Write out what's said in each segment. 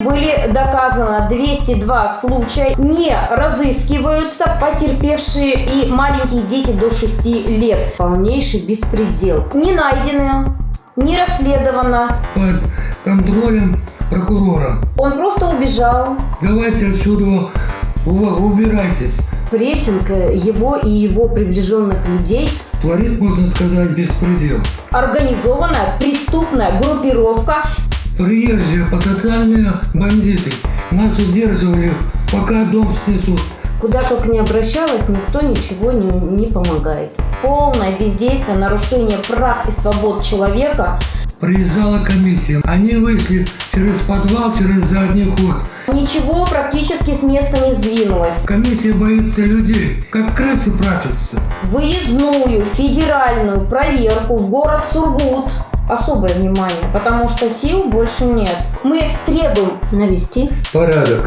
Были доказано 202 случая, не разыскиваются потерпевшие и маленькие дети до 6 лет. Полнейший беспредел. Не найдены, не расследовано. Под контролем прокурора. Он просто убежал. Давайте отсюда убирайтесь. Прессинг его и его приближенных людей творит, можно сказать, беспредел. Организованная преступная группировка. Приезжие потенциальные бандиты нас удерживали, пока дом снесут. Куда только не обращалась, никто ничего не помогает. Полное бездействие, нарушение прав и свобод человека. Приезжала комиссия. Они вышли через подвал, через задний ход. Ничего практически с места не сдвинулось. Комиссия боится людей, как крысы прячутся. Выездную федеральную проверку в город Сургут. Особое внимание, потому что сил больше нет. Мы требуем навести порядок.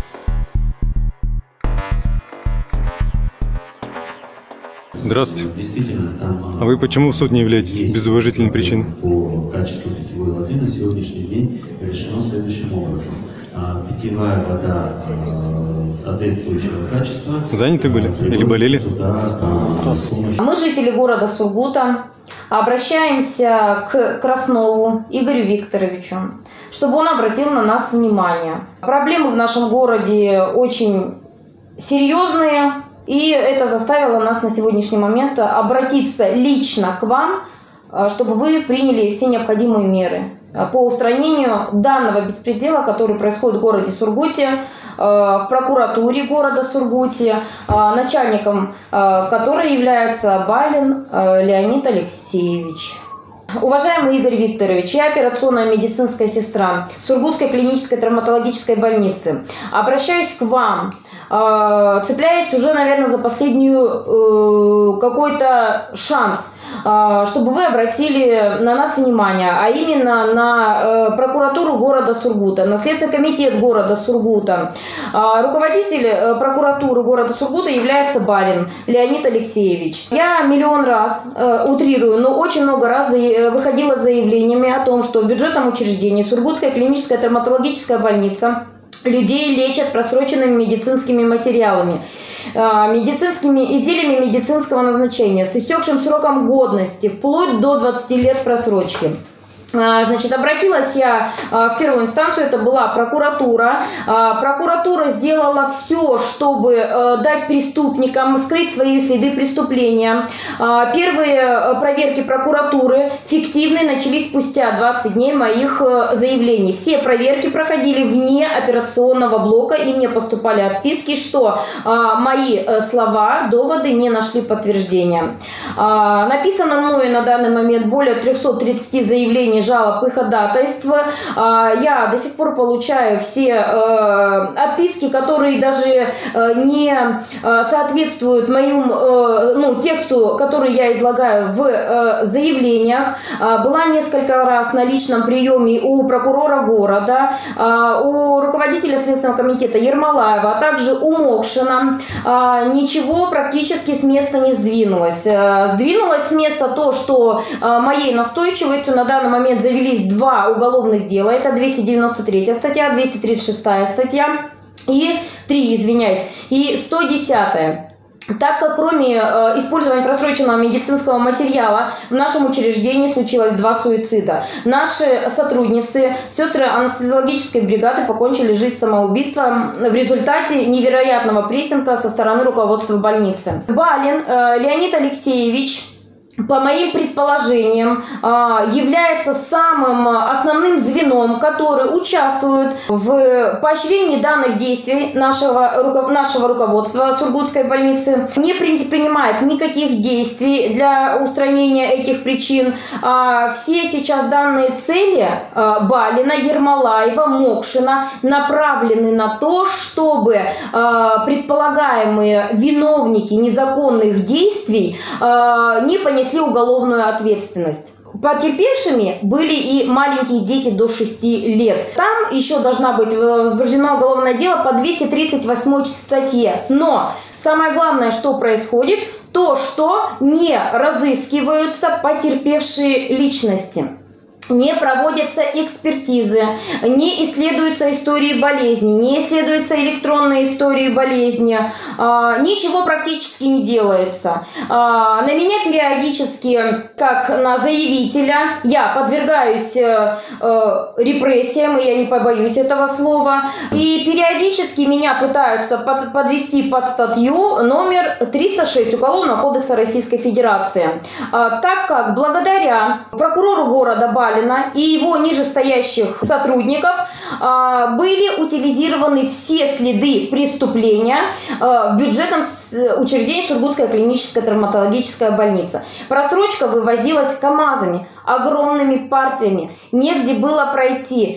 Здравствуйте. А вы почему в суд не являетесь без уважительной причины? По качеству питьевой воды на сегодняшний день решено следующим образом. Питьевая вода соответствующего качества. Заняты были или болели? Мы, жители города Сургута, обращаемся к Краснову Игорю Викторовичу, чтобы он обратил на нас внимание. Проблемы в нашем городе очень серьезные, и это заставило нас на сегодняшний момент обратиться лично к вам, чтобы вы приняли все необходимые меры по устранению данного беспредела, который происходит в городе Сургуте, в прокуратуре города Сургуте, начальником которой является Балин Леонид Алексеевич. Уважаемый Игорь Викторович, я операционная медицинская сестра Сургутской клинической травматологической больницы. Обращаюсь к вам, цепляясь уже, наверное, за последнюю какой-то шанс, чтобы вы обратили на нас внимание, а именно на прокуратуру города Сургута, на Следственный комитет города Сургута. Руководитель прокуратуры города Сургута является Балин Леонид Алексеевич. Я миллион раз, утрирую, но очень много раз выходила с заявлениями о том, что в бюджетном учреждении Сургутская клиническая травматологическая больница людей лечат просроченными медицинскими материалами, медицинскими изделиями медицинского назначения с истекшим сроком годности, вплоть до 20 лет просрочки. Значит, обратилась я в первую инстанцию, это была прокуратура. Прокуратура сделала все, чтобы дать преступникам скрыть свои следы преступления. Первые проверки прокуратуры фиктивные начались спустя 20 дней моих заявлений. Все проверки проходили вне операционного блока, и мне поступали отписки, что мои слова, доводы не нашли подтверждения. Написано мною на данный момент более 330 заявлений, жалоб и ходатайств. Я до сих пор получаю все отписки, которые даже не соответствуют моему тексту, который я излагаю в заявлениях. Была несколько раз на личном приеме у прокурора города, у руководителя Следственного комитета Ермолаева, а также у Мокшина. Ничего практически с места не сдвинулось. Сдвинулось с места то, что моей настойчивостью на данный момент завелись 2 уголовных дела. Это 293 статья, 236 статья и 110. Так как кроме использования просроченного медицинского материала в нашем учреждении случилось 2 суицида. Наши сотрудницы, сестры анестезиологической бригады, покончили жизнь самоубийством в результате невероятного прессинга со стороны руководства больницы. Балин Леонид Алексеевич, по моим предположениям, является самым основным звеном, который участвует в поощрении данных действий нашего руководства Сургутской больницы, не принимает никаких действий для устранения этих причин. Все сейчас данные цели Балина, Ермолаева, Мокшина направлены на то, чтобы предполагаемые виновники незаконных действий не понесли уголовную ответственность. Потерпевшими были и маленькие дети до 6 лет. Там еще должна быть возбуждено уголовное дело по 238 статье. Но самое главное, что происходит, то, что не разыскиваются потерпевшие личности. не проводятся экспертизы, не исследуются истории болезни, не исследуются электронные истории болезни, ничего практически не делается. На меня периодически, как на заявителя, я подвергаюсь репрессиям, и я не побоюсь этого слова, и периодически меня пытаются подвести под статью номер 306 Уголовного кодекса Российской Федерации, так как благодаря прокурору города Балина и его нижестоящих сотрудников были утилизированы все следы преступления в бюджетном учреждении Сургутская клиническая травматологическая больница. Просрочка вывозилась КАМАЗами, огромными партиями, негде было пройти.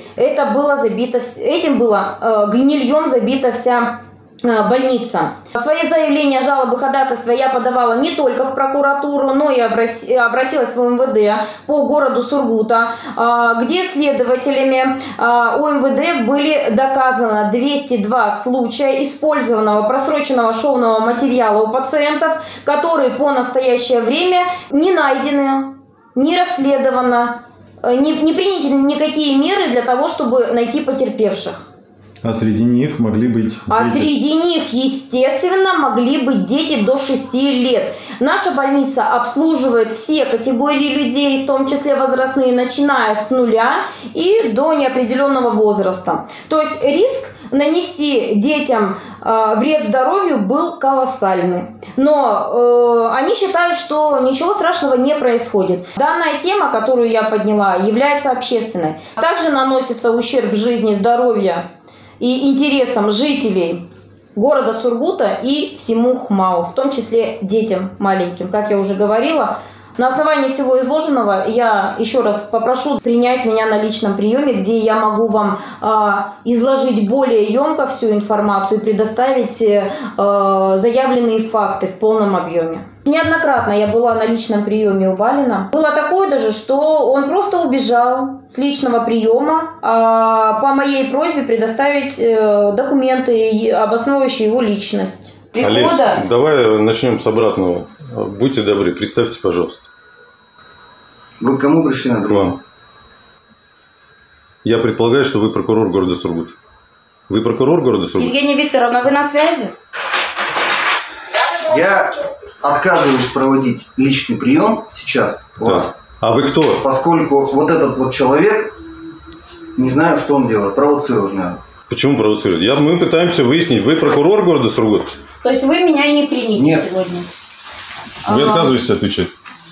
Этим было гнильем забита вся больница. Свои заявления, жалобы, ходатайства я подавала не только в прокуратуру, но и обратилась в УМВД по городу Сургута, где следователями УМВД были доказаны 202 случая использованного просроченного шовного материала у пациентов, которые по настоящее время не найдены, не расследованы, не приняты никакие меры для того, чтобы найти потерпевших. А среди них могли быть дети? А среди них, естественно, могли быть дети до 6 лет. Наша больница обслуживает все категории людей, в том числе возрастные, начиная с 0 и до неопределенного возраста. То есть риск нанести детям вред здоровью был колоссальный. Но они считают, что ничего страшного не происходит. Данная тема, которую я подняла, является общественной. Также наносится ущерб жизни, здоровью и интересам жителей города Сургута и всему ХМАО, в том числе детям маленьким. Как я уже говорила, на основании всего изложенного я еще раз попрошу принять меня на личном приеме, где я могу вам изложить более емко всю информацию и предоставить заявленные факты в полном объеме. Неоднократно я была на личном приеме у Балина. Было такое даже, что он просто убежал с личного приема, по моей просьбе предоставить документы, обосновывающие его личность. Олесь, давай начнем с обратного. Будьте добры, представьте, пожалуйста. Вы к кому пришли на другом? К вам. Я предполагаю, что вы прокурор города Сургут. Вы прокурор города Сургут? Евгения Викторовна, вы на связи? Я отказываюсь проводить личный прием сейчас у вас. А вы кто? Поскольку вот этот вот человек, не знаю, что он делает, провоцирует, наверное. Почему провоцирует? Мы пытаемся выяснить, вы прокурор города Сургут? То есть вы меня не примете сегодня? Вы отказываетесь отвечать?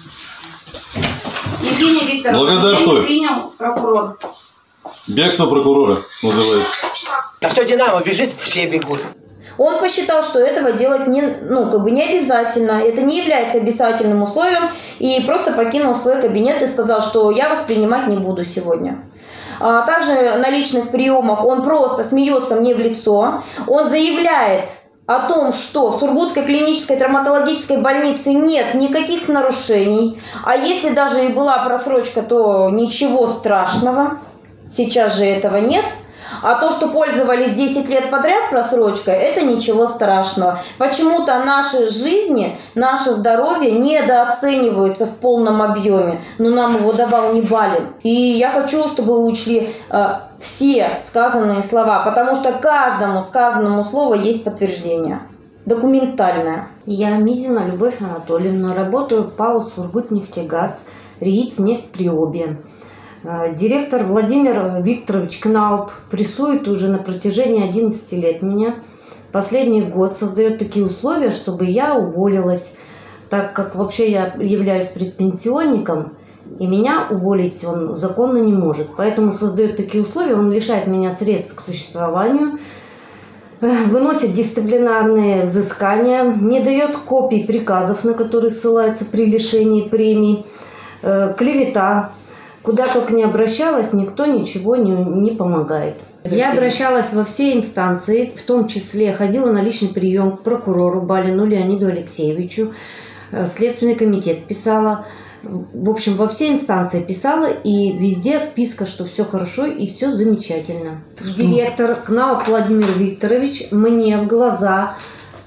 Евгения Викторовна, благодарствую. не принял прокурор. Бегство прокурора называется. А что Динамо бежит, все бегут. Он посчитал, что этого делать не обязательно, это не является обязательным условием, и просто покинул свой кабинет и сказал, что я вас принимать не буду сегодня. Также на личных приемах он просто смеется мне в лицо, он заявляет о том, что в Сургутской клинической травматологической больнице нет никаких нарушений, а если даже и была просрочка, то ничего страшного, сейчас же этого нет. А то, что пользовались 10 лет подряд просрочкой, это ничего страшного. Почему-то наши жизни, наше здоровье недооцениваются в полном объеме. Но нам его давал не Балин. И я хочу, чтобы вы учли все сказанные слова, потому что каждому сказанному слову есть подтверждение. Документальное. Я Мизина Любовь Анатольевна, работаю в ПАО «Сургутнефтегаз», РИИЦ «Нефть Приобье». Директор Владимир Викторович Кнауп прессует уже на протяжении 11 лет меня. Последний год создает такие условия, чтобы я уволилась, так как вообще я являюсь предпенсионником, и меня уволить он законно не может. Поэтому создает такие условия, он лишает меня средств к существованию, выносит дисциплинарные взыскания, не дает копий приказов, на которые ссылается при лишении премий, клевета. Куда только не обращалась, никто ничего не помогает. Я обращалась во все инстанции, в том числе ходила на личный прием к прокурору Балину Леониду Алексеевичу, Следственный комитет писала, в общем, во все инстанции писала, и везде отписка, что все хорошо и все замечательно. Директор Кнауп Владимир Викторович мне в глаза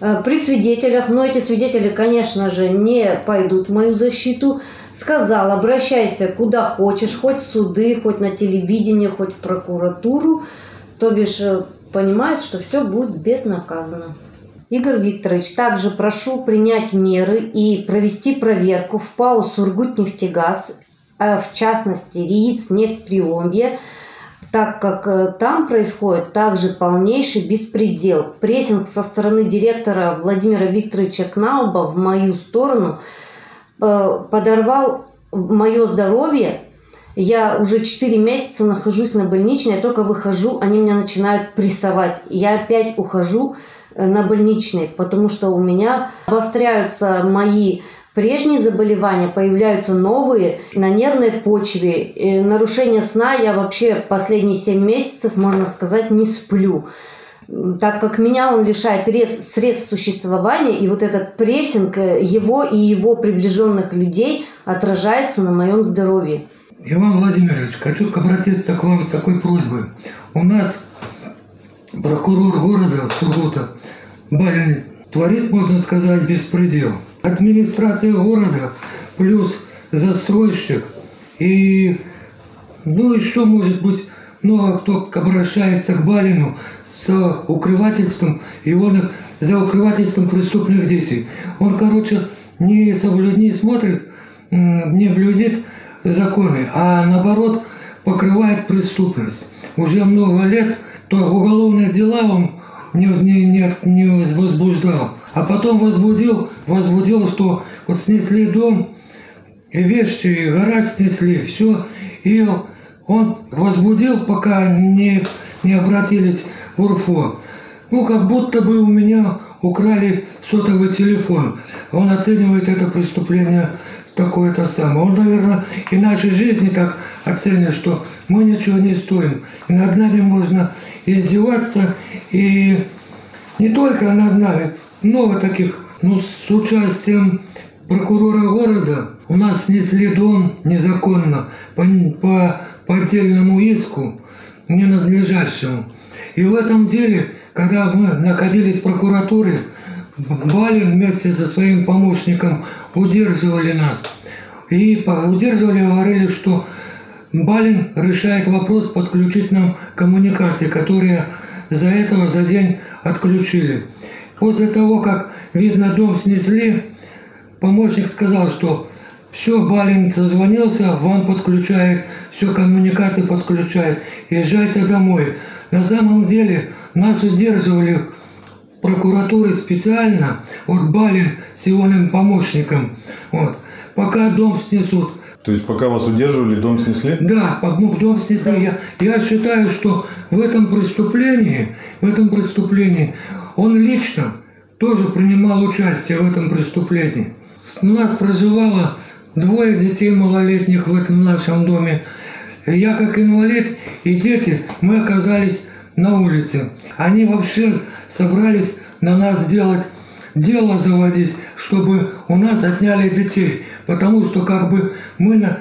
при свидетелях, но эти свидетели, конечно же, не пойдут в мою защиту, сказал: обращайся куда хочешь, хоть в суды, хоть на телевидение, хоть в прокуратуру, то бишь понимает, что все будет безнаказанно. Игорь Викторович, также прошу принять меры и провести проверку в ПАО «Сургутнефтегаз», в частности РИИЦ «Нефть-Приобье», так как там происходит также полнейший беспредел. Прессинг со стороны директора Владимира Викторовича Кнауба в мою сторону подорвал мое здоровье. Я уже 4 месяца нахожусь на больничной, я только выхожу, они меня начинают прессовать. Я опять ухожу на больничный, потому что у меня обостряются мои прежние заболевания, появляются новые на нервной почве. И нарушение сна я вообще последние 7 месяцев, можно сказать, не сплю, так как меня он лишает средств существования, и вот этот прессинг его и его приближенных людей отражается на моем здоровье. Иван Владимирович, хочу обратиться к вам с такой просьбой. У нас прокурор города Сургута Балин творит, можно сказать, беспредел. Администрация города плюс застройщик и, еще, может быть, много кто обращается к Балину за укрывательством преступных действий. Он, не смотрит, не блюдет законы, а наоборот покрывает преступность. Уже много лет то уголовные дела он не возбуждал, а потом возбудил, что вот снесли дом, вещи, гараж снесли, все, и он возбудил, пока не обратились в УРФО. Как будто бы у меня украли сотовый телефон. Он оценивает это преступление такое-то самое. Он, наверное, и нашей жизни так оценит, что мы ничего не стоим. И над нами можно издеваться, и не только над нами, много таких. С участием прокурора города у нас снесли дом незаконно по поддельному иску, ненадлежащему. И в этом деле, когда мы находились в прокуратуре, Балин вместе со своим помощником удерживали нас. И говорили, что Балин решает вопрос подключить нам коммуникации, которые за день отключили. После того, как, видно, дом снесли, помощник сказал, что все, Балин созвонился, вам подключает, все, коммуникации подключает, езжайте домой. На самом деле нас удерживали в прокуратуре специально, Балин с его помощником, пока дом снесут. То есть пока вас удерживали, дом снесли? Да, дом снесли. Я считаю, что в этом преступлении он лично тоже принимал участие в этом преступлении. У нас проживало 2 детей малолетних в нашем доме. Я как инвалид и дети, мы оказались на улице. Они вообще собрались на нас дело заводить, чтобы у нас отняли детей. Потому что мы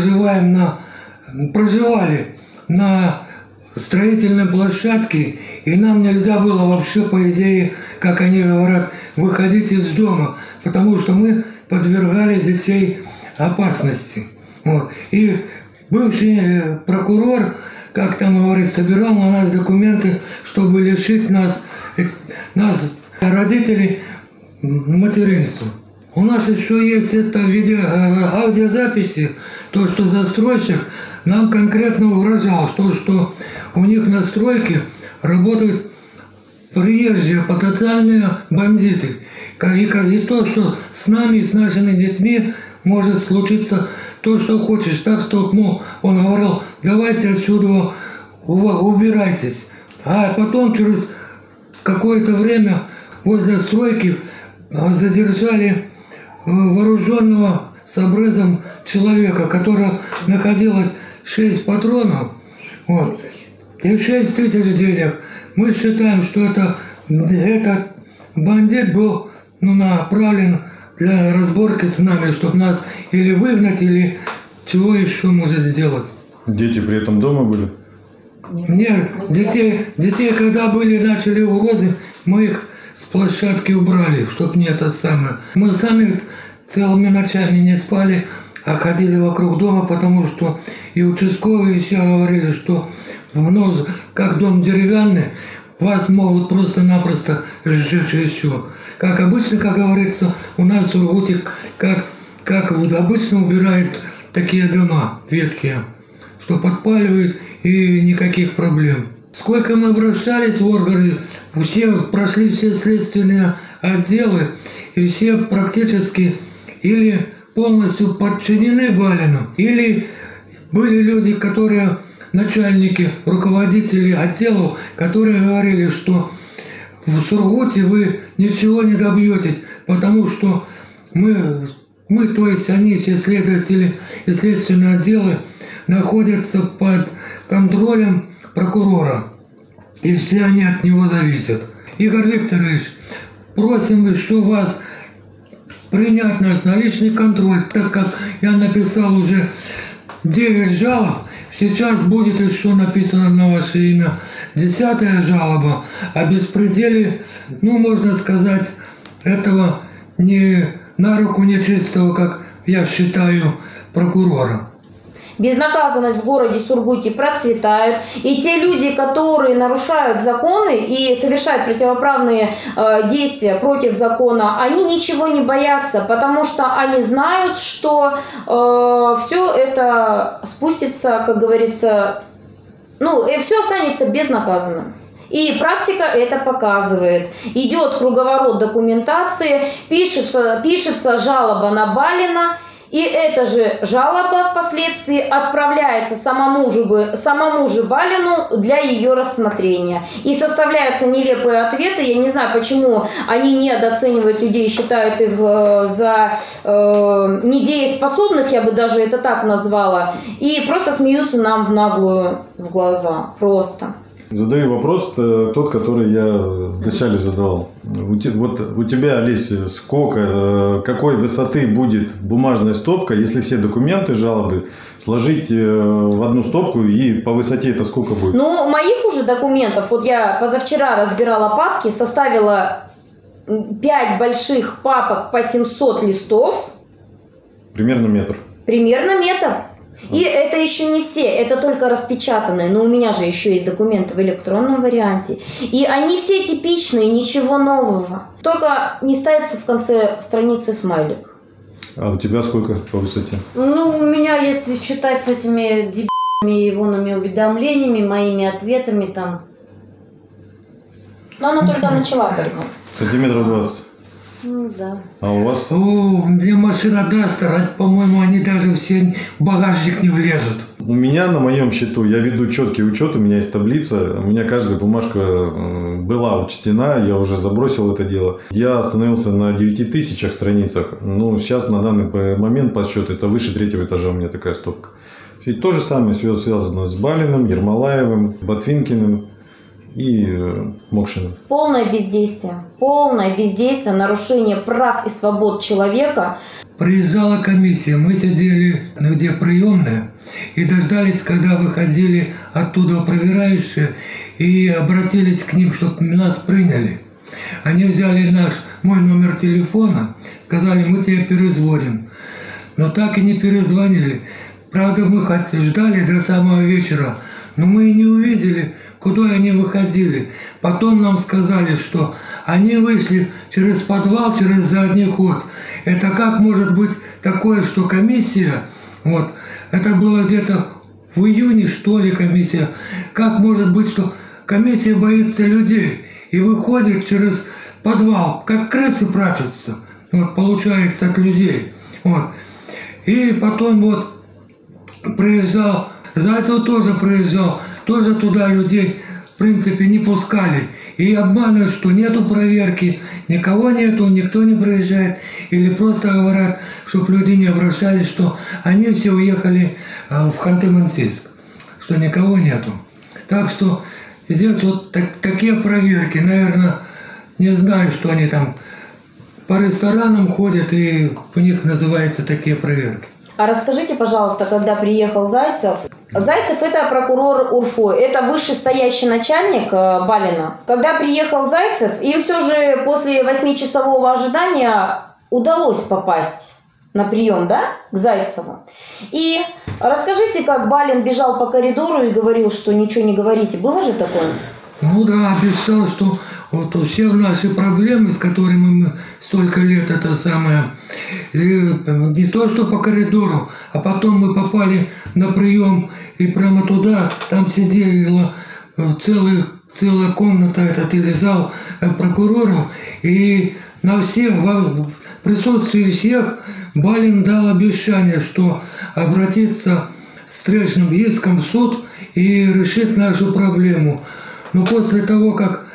проживали на строительной площадке, и нам нельзя было вообще, по идее, как они говорят, выходить из дома, потому что мы подвергали детей опасности. И бывший прокурор, как там говорит, собирал на нас документы, чтобы лишить нас родителей, материнства. У нас еще есть это аудиозаписи, то, что застройщик нам конкретно угрожал, что у них на стройке работают приезжие потенциальные бандиты. И то, что с нами, с нашими детьми может случиться то, что хочешь. Так что он говорил, давайте отсюда убирайтесь. А потом через какое-то время возле стройки задержали вооруженного с обрезом человека, которого находилось 6 патронов, и 6 тысяч денег. Мы считаем, что этот бандит был направлен для разборки с нами, чтобы нас или выгнать, или чего еще может сделать. Дети при этом дома были? Нет, детей, когда начали угрозы, мы их с площадки убрали, чтоб не это самое. Мы сами целыми ночами не спали, а ходили вокруг дома, потому что и участковые все говорили, что как дом деревянный, вас могут просто-напросто сжечь и все. Как обычно, как говорится, у нас в Сургуте, как вот обычно убирают такие дома ветхие, что подпаливают и никаких проблем. Сколько мы обращались в органы, прошли все следственные отделы, и все практически или полностью подчинены Балину, или были люди, которые, начальники, руководители отделов, которые говорили, что в Сургуте вы ничего не добьетесь, потому что мы, то есть они, все следователи и следственные отделы, находятся под контролем прокурора, и все они от него зависят. Игорь Викторович, просим еще вас принять нас на личный контроль, так как я написал уже 9 жалоб, сейчас будет еще написано на ваше имя 10-я жалоба о беспределе, можно сказать, этого не на руку нечистого, как я считаю, прокурора. Безнаказанность в городе Сургуте процветает, и те люди, которые нарушают законы и совершают противоправные действия против закона, они ничего не боятся, потому что они знают, что все это спустится, как говорится, и все останется безнаказанным. И практика это показывает. Идет круговорот документации, пишется жалоба на Балина, и эта же жалоба впоследствии отправляется самому же Балину для ее рассмотрения. И составляются нелепые ответы. Я не знаю, почему они недооценивают людей, считают их за недееспособных, я бы даже это так назвала, и просто смеются нам в наглую в глаза. Просто. Задаю вопрос, тот, который я вначале задавал. У тебя, Олеся, какой высоты будет бумажная стопка, если все документы, жалобы сложить в одну стопку, и по высоте это сколько будет? Моих уже документов, я позавчера разбирала папки, составила 5 больших папок по 700 листов. Примерно метр. Примерно метр. И это еще не все, это только распечатанные, но у меня же еще есть документы в электронном варианте. И они все типичные, ничего нового. Только не ставится в конце страницы смайлик. А у тебя сколько по высоте? У меня, если считать с этими дебильными ивонными уведомлениями, моими ответами там. Но она только начала борьбу. Сантиметров 20. Да. А у вас? У меня машина Дастер, по-моему, они даже все в багажник не влезут. У меня на моем счету, я веду четкий учет, у меня есть таблица, у меня каждая бумажка была учтена, я уже забросил это дело. Я остановился на 9000 страницах, сейчас на данный момент по счету это выше 3-го этажа у меня такая стопка. И то же самое все связано с Балиным, Ермолаевым, Ботвинкиным и Мокшиным. Полное бездействие, нарушение прав и свобод человека. Приезжала комиссия, мы сидели где приемная и дождались, когда выходили оттуда проверяющие и обратились к ним, чтобы нас приняли. Они взяли мой номер телефона, сказали, мы тебя перезвоним. Но так и не перезвонили. Правда, мы ждали до самого вечера, но мы и не увидели, куда они выходили. Потом нам сказали, что они вышли через подвал, через задний ход. Это как может быть такое, что комиссия, это было где-то в июне, что ли, комиссия. Как может быть, что комиссия боится людей и выходит через подвал, как крысы прячутся, получается, от людей. И потом проезжал, Зайцев тоже проезжал, тоже туда людей, в принципе, не пускали. И обманывают, что нету проверки, никого нету, никто не проезжает. Или просто говорят, чтобы люди не обращались, что они все уехали в Ханты-Мансийск, что никого нету. Так что здесь такие проверки, наверное, не знаю, что они там по ресторанам ходят, и у них называются такие проверки. А расскажите, пожалуйста, когда приехал Зайцев. Зайцев – это прокурор УРФО, это вышестоящий начальник Балина. Когда приехал Зайцев, им все же после 8-часового ожидания удалось попасть на прием, да, к Зайцеву. И расскажите, как Балин бежал по коридору и говорил, что ничего не говорите. Было же такое? Ну да, обещал, что вот все наши проблемы, с которыми мы столько лет, это самое, и не то что по коридору, а потом мы попали на прием, и прямо туда, там сидела целая комната, этот или зал прокуроров, и на всех, в присутствии всех, Балин дал обещание, что обратится с встречным иском в суд и решит нашу проблему. Но после того, как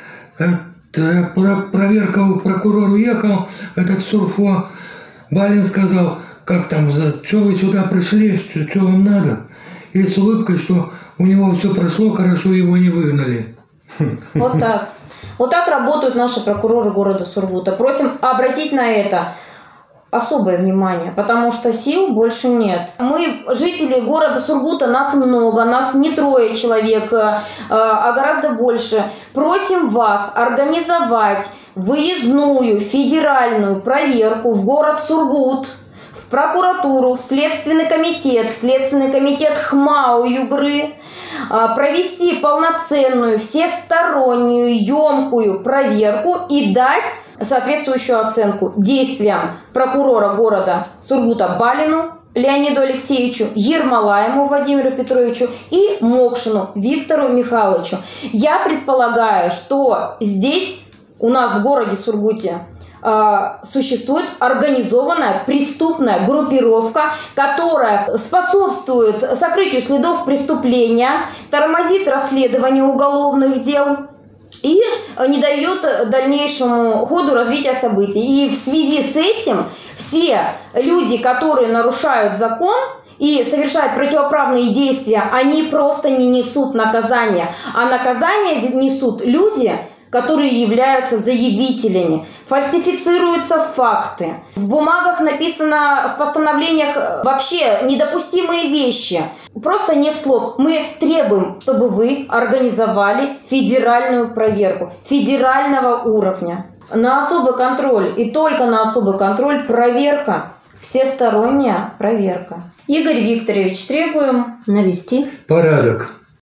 проверка прокурор уехал, этот СУРФО, Балин сказал, как там, что вы сюда пришли, что вам надо? И с улыбкой, что у него все прошло хорошо, его не выгнали. Вот так. Вот так работают наши прокуроры города Сургута. Просим обратить на это особое внимание, потому что сил больше нет. Мы, жители города Сургута, нас много, нас не 3 человек, а гораздо больше. Просим вас организовать выездную федеральную проверку в город Сургут, в прокуратуру, в Следственный комитет ХМАО Югры, провести полноценную, всестороннюю, емкую проверку и дать соответствующую оценку действиям прокурора города Сургута Балину Леониду Алексеевичу, Ермолаему Владимиру Петровичу и Мокшину Виктору Михайловичу. Я предполагаю, что здесь у нас в городе Сургуте существует организованная преступная группировка, которая способствует сокрытию следов преступления, тормозит расследование уголовных дел и не дает дальнейшему ходу развития событий. И в связи с этим все люди, которые нарушают закон и совершают противоправные действия, они просто не несут наказания. А наказание несут люди, которые являются заявителями. Фальсифицируются факты. В бумагах написано, в постановлениях вообще недопустимые вещи. Просто нет слов. Мы требуем, чтобы вы организовали федеральную проверку федерального уровня. На особый контроль и только на особый контроль проверка. Всесторонняя проверка. Игорь Викторович, требуем навести порядок.